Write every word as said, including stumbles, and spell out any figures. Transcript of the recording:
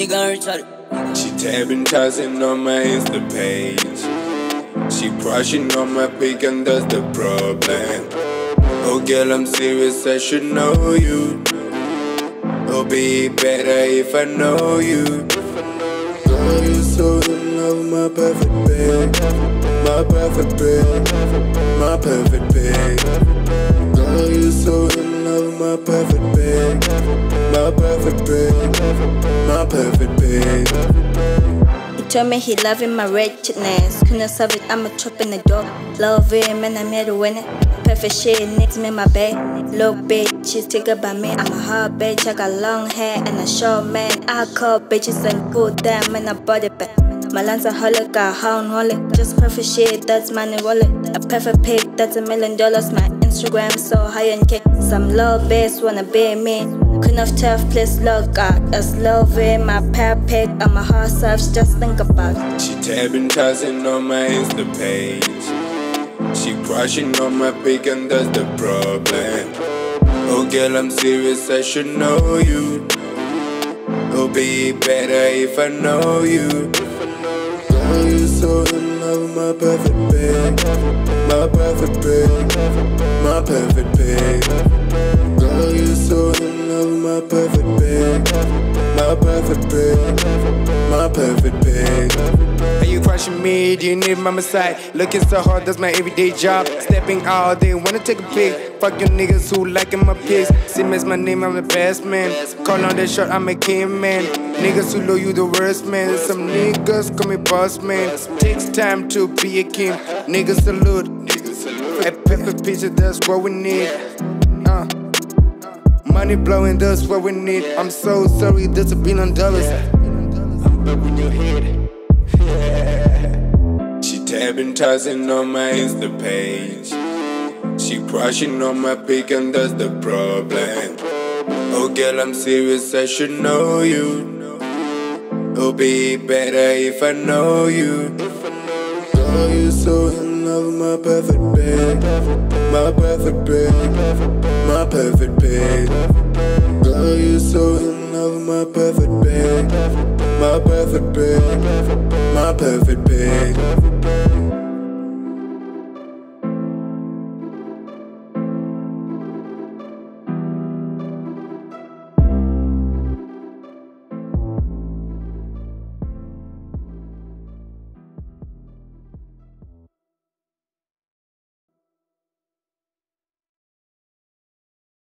Nigga retarded. She tapping, tossing on my Insta page. She crushing on my pic and that's the problem. Oh girl, I'm serious, I should know you. It'll be better if I know you. Girl, you're so in love with my perfect babe. My perfect babe. My perfect babe. Girl, you're so in love with my perfect babe. My perfect babe. My perfect babe. He told me he loving my wretchedness. Couldn't solve it, I'ma chop in the door. Love it, man, I'm here to win it. Perfect shit, needs me my babe. Look, bitch, she's thinking about me. I'm a hot bitch, I got long hair and a short man. I call bitches and good damn, man, I bought it back. My lines are hollow, got hound wallet. Just perfect shit, that's money wallet. A perfect pic, that's a million dollars. My Instagram so high and cake. Some low bitch wanna be me. Queen of tough, please look out. That's love in my pair pic. I'm a hard serves, just think about it. She tapping, tossing on my Insta page. She crushing on my pic and that's the problem. Oh girl, I'm serious, I should know you. It'll be better if I know you. Girl, you're so in love with my perfect babe. My perfect babe. My perfect babe. Girl, you're so in love with my perfect babe. My perfect babe. My perfect babe. Are you crushing me? Do you need my side? Looking so hard, that's my everyday job. Stepping out, they wanna take a pic. Fuck you niggas who liking my pics. Simmons my name, I'm the best man. Call on that shot, I'm a king man. Niggas who know you the worst man. Some niggas call me boss man. Takes time to be a king. Niggas salute. A pepper pizza, that's what we need. Uh. Money blowing, that's what we need. I'm so sorry, that's a billion dollars. I'm bumping your head. She tapping, tossing on my Insta page. She crushing on my pic and that's the problem. Oh girl, I'm serious, I should know you. It'll be better if I know you. Girl, you're so in love with my perfect babe. My perfect babe. My perfect babe. Girl, you're so in love with my perfect babe. My perfect babe. My perfect babe.